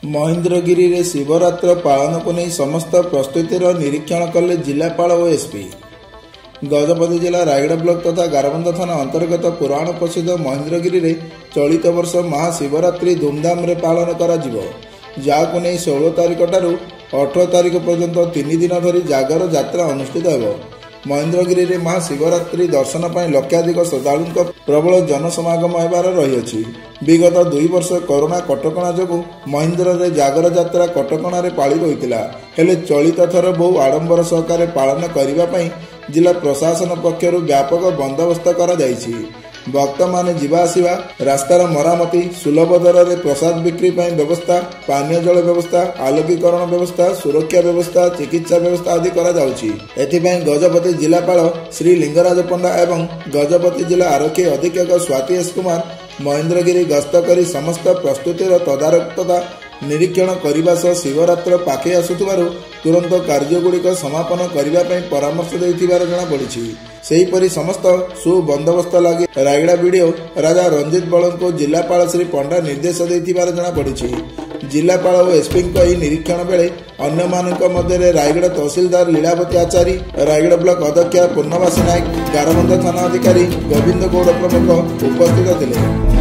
महेन्द्रगिरी रे शिवरात्र पालन को नहीं समस्त प्रस्तुतिर निरीक्षण कले जिलापाल और एसपी। गजपति जिला रायगढ़ ब्लॉक तथा गारबंदा थाना अंतर्गत पुराण प्रसिद्ध महेन्द्रगिरी रे चलित वर्ष महाशिवरात्रि धूमधाम रे पालन करा जिवो। जाको नहीं 16 तारिख ठारू 18 तारिख पर्यंत 3 दिन धरी जागर यात्रा अनुष्ठित हेबो। महेन्द्रगिरी रे महाशिवरात्रि दर्शन पर लक्षाधिक श्रद्धालु प्रबल जनसमागम होबार रही। विगत 2 वर्ष कोरोना कटकणा जो महेन्द्र रे जागर यात्रा कटकणा रे पाली होइतिला, हेले चलित थर बहु आडंबर सहकारे पालन करिबा पई जिला प्रशासन पक्षरु व्यापक बंदोबस्त करा जायछि। भक्त माने जीवा आसिबा, रास्तार मरामती, सुलभ दर रे प्रसाद बिक्री पई व्यवस्था, पानीय जल व्यवस्था, आलोकीकरण व्यवस्था, सुरक्षा व्यवस्था, चिकित्सा व्यवस्था आदि करा जाउछि। एथिपई गजपति जिलापाल श्री लिंगराज पंडा एवं गजपति जिला आरक्षी अधीक्षक स्वाति एस कुमार महेन्द्रगिरी गस्त करी समस्त प्रस्तुतिर तदारख तथा निरीक्षण करने सह शिवरात्र पाखे आसुथिबारु तुरंत कार्यगुड़िक समापन करने परामर्श देथिबार जणा पड़िछि। सेहीपरि समस्त सुबंदोबस्त लागि रायगड़ा वीडियो राजा रंजित बल को जिलापाल श्री पंडा निर्देश देथिबार जणा पड़िछि। जिलापाल और एसपी निरीक्षण बेले अन्य मानक मध्य रायगढ़ तहसीलदार लीलावती आचारी, रायगढ़ ब्लॉक अध्यक्ष पूर्णवासी नायक, गारबंदा थाना अधिकारी गोविंद गौड़ प्रमुख उपस्थित थे।